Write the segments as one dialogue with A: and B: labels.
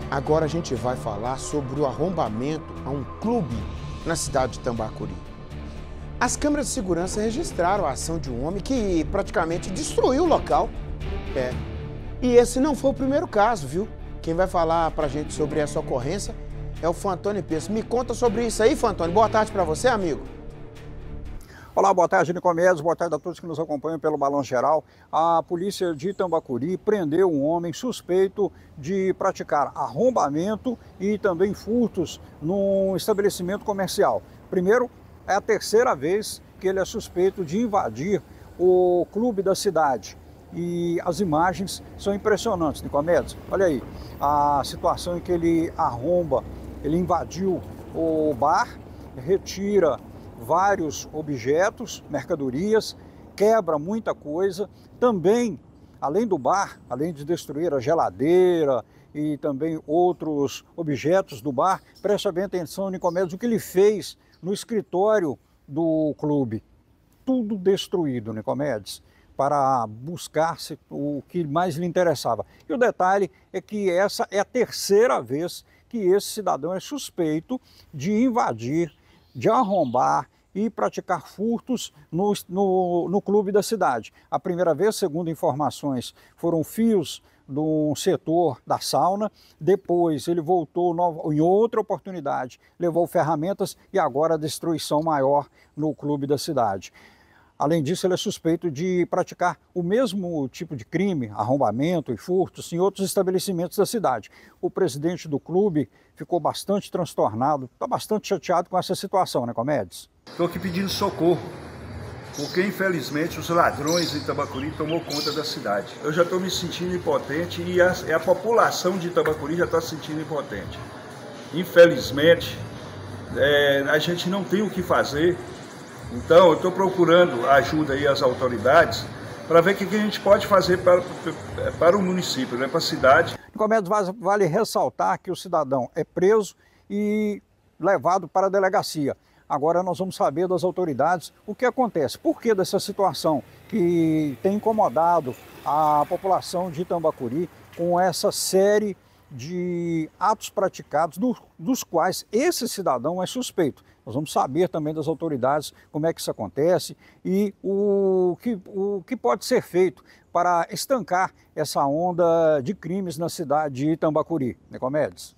A: Agora a gente vai falar sobre o arrombamento a um clube na cidade de Tambacuri. As câmeras de segurança registraram a ação de um homem que praticamente destruiu o local. E esse não foi o primeiro caso, viu? Quem vai falar pra gente sobre essa ocorrência é o Fantoni Peço. Me conta sobre isso aí, Fantoni. Boa tarde pra você, amigo.
B: Olá, boa tarde, Nicomedes. Boa tarde a todos que nos acompanham pelo Balanço Geral. A polícia de Tambacuri prendeu um homem suspeito de praticar arrombamento e também furtos num estabelecimento comercial. Primeiro, é a terceira vez que ele é suspeito de invadir o clube da cidade. E as imagens são impressionantes, Nicomedes. Olha aí, a situação em que ele arromba, ele invadiu o bar, retira vários objetos, mercadorias, quebra muita coisa. Também, além do bar, além de destruir a geladeira e também outros objetos do bar, presta bem atenção, Nicomedes, o que ele fez no escritório do clube. Tudo destruído, Nicomedes, para buscar o que mais lhe interessava. E o detalhe é que essa é a terceira vez que esse cidadão é suspeito de invadir, de arrombar e praticar furtos no clube da cidade. A primeira vez, segundo informações, foram fios do setor da sauna. Depois ele voltou em outra oportunidade, levou ferramentas e agora a destruição maior no clube da cidade. Além disso, ele é suspeito de praticar o mesmo tipo de crime, arrombamento e furtos, em outros estabelecimentos da cidade. O presidente do clube ficou bastante transtornado, está bastante chateado com essa situação, né, Comedes?
C: Estou aqui pedindo socorro, porque infelizmente os ladrões de Tambacuri tomou conta da cidade. Eu já estou me sentindo impotente e a população de Tambacuri já está se sentindo impotente. Infelizmente, a gente não tem o que fazer. Então, eu estou procurando ajuda aí às autoridades para ver o que a gente pode fazer para o município, né, para a cidade.
B: Nicomedes, vale ressaltar que o cidadão é preso e levado para a delegacia. Agora nós vamos saber das autoridades o que acontece, por que dessa situação que tem incomodado a população de Tambacuri com essa série de atos praticados, dos quais esse cidadão é suspeito. Nós vamos saber também das autoridades como é que isso acontece e o que pode ser feito para estancar essa onda de crimes na cidade de Tambacuri. Nicomedes?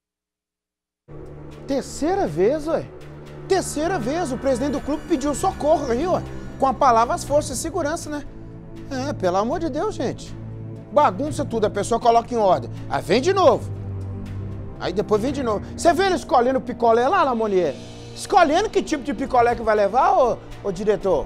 A: Terceira vez, ué. Terceira vez o presidente do clube pediu socorro aí, ué. Com a palavra as forças de segurança, né? Pelo amor de Deus, gente. Bagunça tudo, a pessoa coloca em ordem. Aí vem de novo. Aí depois vem de novo. Você vê ele escolhendo o picolé lá, Lamonier? Escolhendo que tipo de picolé que vai levar, ô diretor?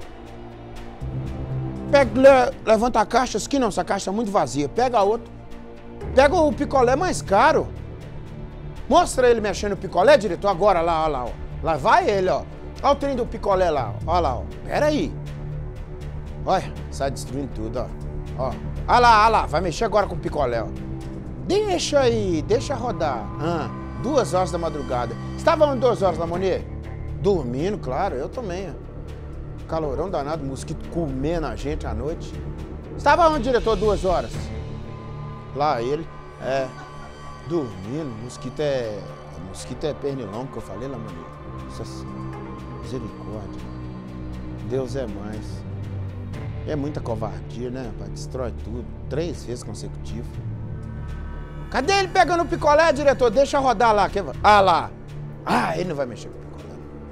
A: Levanta a caixa, aqui não, essa caixa é muito vazia. Pega outro. Pega o picolé mais caro. Mostra ele mexendo o picolé, diretor, agora lá, ó lá, ó. Lá vai ele, ó. Olha o trem do picolé lá, ó lá, ó. Pera aí. Olha, sai destruindo tudo, ó. Ó. Olha lá, vai mexer agora com o picolé, ó. Deixa aí, deixa rodar. 2 horas da madrugada. Estava onde 2 horas da manhã? Dormindo, claro, eu também. Calorão danado, mosquito comendo a gente à noite. Estava onde, diretor, 2 horas? Lá ele, dormindo, mosquito é pernilongo que eu falei, lá, manhã. Misericórdia. Deus é mais. É muita covardia, né, rapaz? Destrói tudo. 3 vezes consecutivo. Cadê ele pegando o picolé, diretor? Deixa rodar lá. Lá. Ele não vai mexer com o picolé.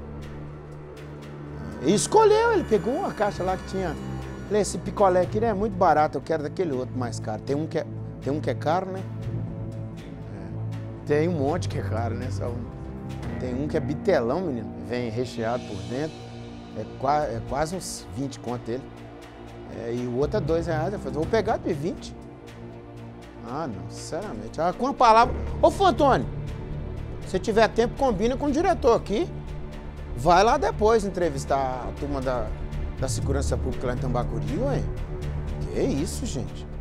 A: Ele escolheu, ele pegou uma caixa lá que tinha. Falei, esse picolé aqui não é muito barato, eu quero daquele outro mais caro. Tem um que é caro, né? Tem um monte que é caro, né? Tem um que é bitelão, menino. Vem recheado por dentro. É quase uns 20 conto ele. E o outro é R$2. Eu falei, vou pegar de 20. Não, sinceramente. Com a palavra... Ô, Fantoni, se tiver tempo, combina com o diretor aqui. Vai lá depois entrevistar a turma da segurança pública lá em Tambacuri, ué. Que isso, gente?